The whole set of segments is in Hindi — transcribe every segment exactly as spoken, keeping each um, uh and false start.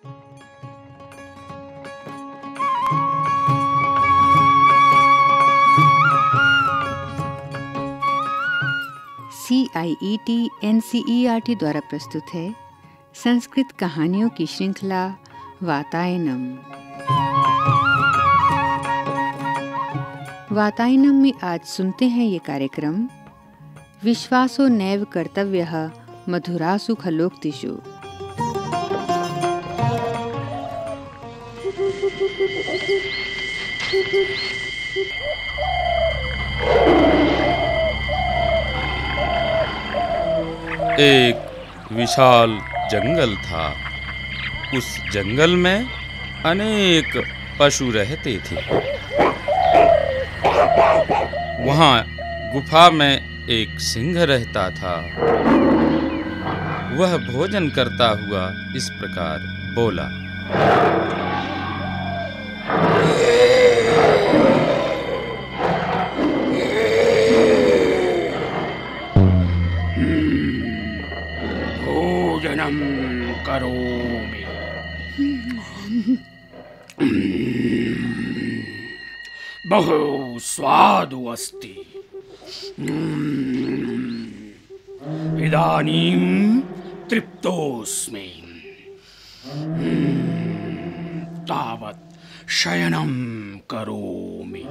C I E T N C E R T द्वारा प्रस्तुत है संस्कृत कहानियों की श्रृंखला वातायनम। वातायनम में आज सुनते हैं ये कार्यक्रम विश्वासो नैव कर्तव्यः मधुरासु खलोक्तिषु। एक विशाल जंगल था। उस जंगल में अनेक पशु रहते थे। वहाँ गुफा में एक सिंह रहता था। वह भोजन करता हुआ इस प्रकार बोला, भोजनम करोमि। बहु स्वादु अस्ति। इदानीं तृप्तोऽस्मि। तावत् शयनं करोमि।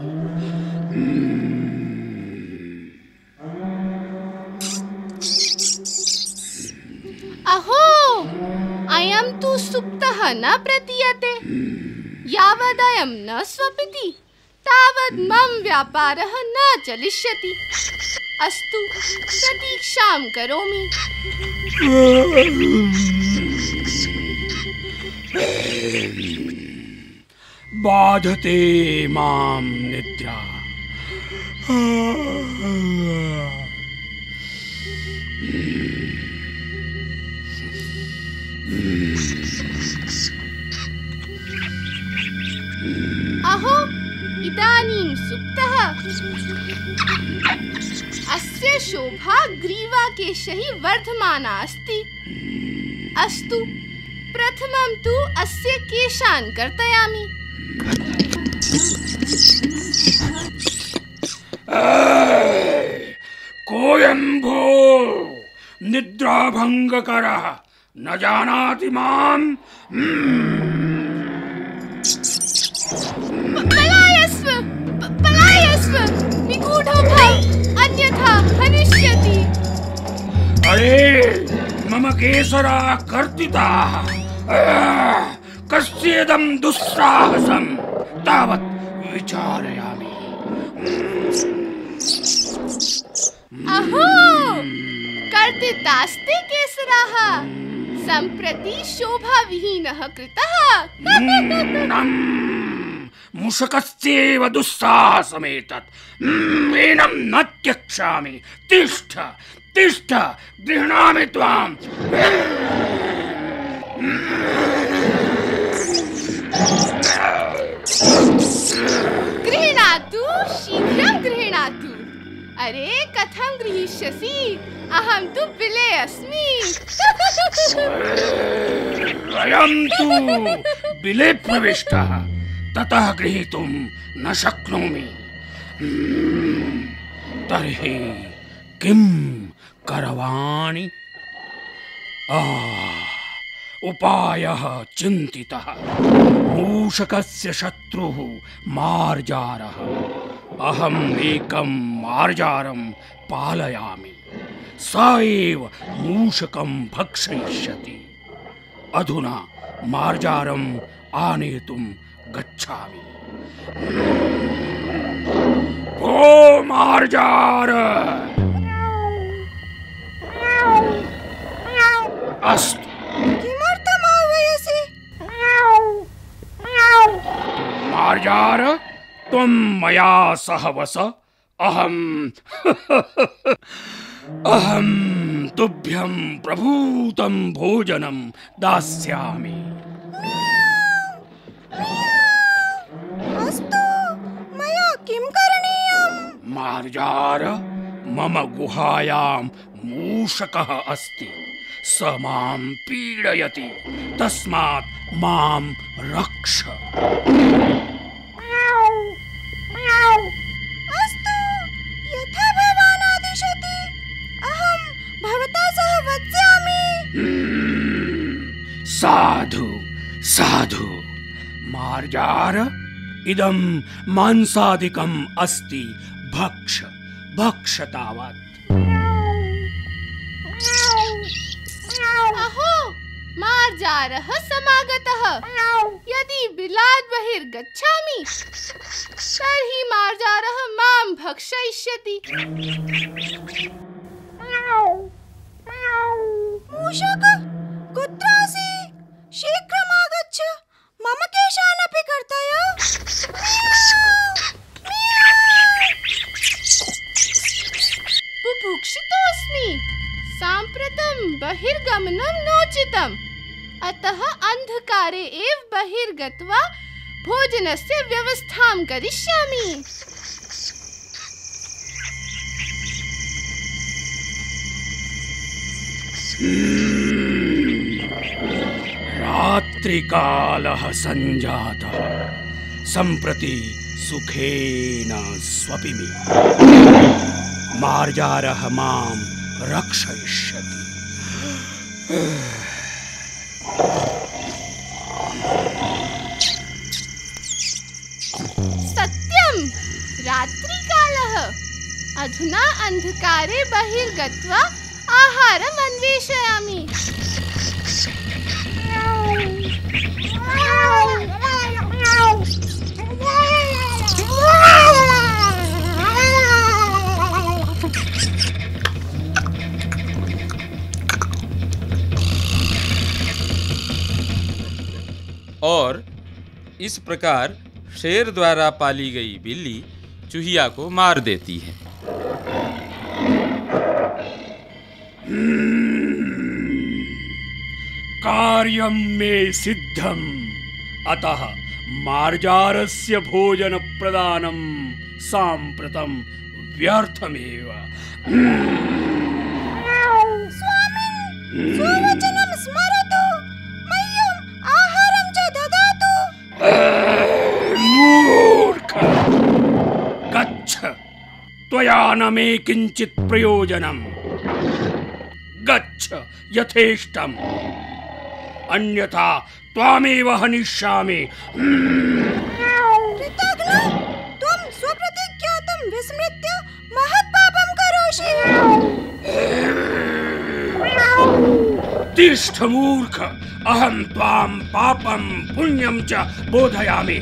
अहो, अयं तु सुप्तः न प्रतीयते। यावदयं न स्वपिति तावद् मम व्यापारः न चलिष्यति। अस्तु, प्रतीक्षां करोमि। बाधते मां निद्रा। अहो, इदानीं सुप्तः। अस्य शोभा ग्रीवाकेशैः वर्धमाना अस्ति। अस्तु, प्रथमं तु अस्य केशान् कर्तयामि। कोऽयं भो निद्राभङ्गकरः न जानाति माम्। पलायस्व, पलायस्व, निगूढो भव, अन्यथा हनिष्यति। अरे, मम केसरा कर्तिताः। कस्येदं दुस्साहसं तावत् विचारयामि। अहो, कर्तितास्ते केसराः। सम्प्रति शोभाविहीनः कृतः। मूषकस्येव दुस्साहसमेतत्। एनं न त्यक्ष्यामि। तिष्ठ तिष्ठ, गृह्णामि त्वाम्। गृह्णातु, शीघ्रं गृह्णातु। अरे, कथं गृहीष्यसि? अहं तु बिले अस्मि। अयं तु बिले प्रविष्टः। ततः गृहीतुं न शक्नोमि। तर्हि किं करवाणि? उपायः चिन्तितः। मूषकस्य शत्रुः मार्जारः। अहम् एकं मार्जारं पालयामि। स एव मूषकं भक्षयिष्यति। अधुना मार्जारम् आनेतुं गच्छामि। ओ मार्जार! अस्तु। किमर्थम् आह्वयसि? मार्जार, त्वं मया सह वस। अहम् अहं तुभ्यं प्रभूतं भोजनं दास्यामि। अस्तु, मया किं करणीयम्? मार्जार, मम गुहायां मूषकः अस्ति। स मां पीडयति तस्मात् मां रक्ष। अस्तु, यथा भवान् आदिशति अहं भवता सह वत्स्यामि। साधु साधु मार्जार, इदं मांसादिकम् अस्ति, भक्ष भक्ष तावत्। अहो, मार्जारः समागतः। यदि बिलात् बहिर्गच्छामि तर्हि मार्जारः मां भक्षयिष्यति। मूषक, कुत्रासि? शीघ्रम् आगच्छ, मम केशानपि कर्तय। बुभुक्षितोऽस्मि, साम्प्रतं बहिर्गमनं नोचितम्, अतः अन्धकारे एव बहिर्गत्वा भोजनस्य व्यवस्थां करिष्यामि। रात्रिकालः सञ्जातः, सम्प्रति सुखेन स्वपिमि। मार्जारः मां रक्षयिष्यति। सत्यं, रात्रिकालः। अधुना अन्धकारे बहिर्गत्वा आहारम् अन्वेषयामि। और इस प्रकार शेर द्वारा पाली गई बिल्ली चूहिया को मार देती है। कार्यं मे सिद्धम्, अतः मार्जारस्य भोजन प्रदानं साम्प्रतं व्यर्थमेव। स्वामिन्, स्ववचनं स्मरतु, मह्यम् आहारं च ददातु। मूर्ख, गच्छ, त्वया न मे किञ्चित् प्रयोजनम्। गच्छ यथेष्टम्, अन्यथा त्वामेव हनिष्यामि। कृतघ्न, त्वं स्वप्रतिज्ञातं विस्मृत्य महत्पापं करोषि। तिष्ठ मूर्ख, अहं त्वां पापं पुण्यं च बोधयामि।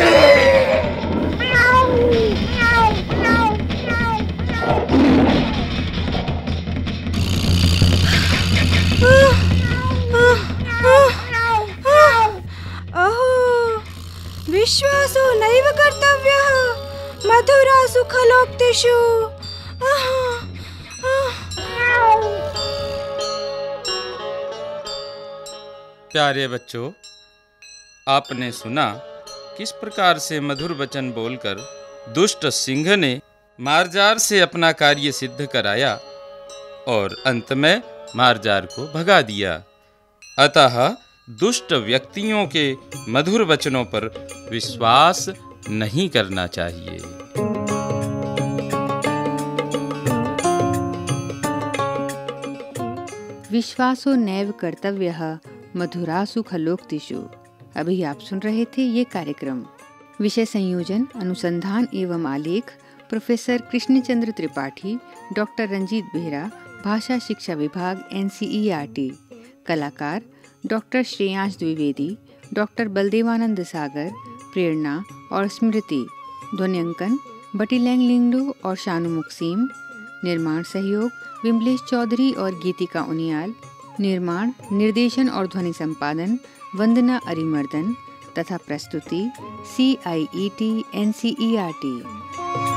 अहो, विश्वासो नैव कर्तव्यः मधुरासु खलोक्तिषु। प्यारे बच्चों, आपने सुना किस प्रकार से मधुर वचन बोलकर दुष्ट सिंह ने मार्जार से अपना कार्य सिद्ध कराया और अंत में मार्जार को भगा दिया। अतः दुष्ट व्यक्तियों के मधुर वचनों पर विश्वास नहीं करना चाहिए। विश्वासो नैव कर्तव्यः मधुरासु खलोक्तिषु। अभी आप सुन रहे थे ये कार्यक्रम। विषय संयोजन, अनुसंधान एवं आलेख प्रोफेसर कृष्णचंद्र त्रिपाठी, डॉक्टर रंजीत बेहरा, भाषा शिक्षा विभाग N C E R T. कलाकार डॉक्टर श्रेयांश द्विवेदी, डॉक्टर बलदेवानंद सागर, प्रेरणा और स्मृति। ध्वन्यांकन बटीलैंग लिंगडो और शानु मुक्सीम। निर्माण सहयोग विमलेश चौधरी और गीतिका उनियाल। निर्माण, निर्देशन और ध्वनि संपादन वंदना अरिमर्दन तथा प्रस्तुति C I E T N C E R T.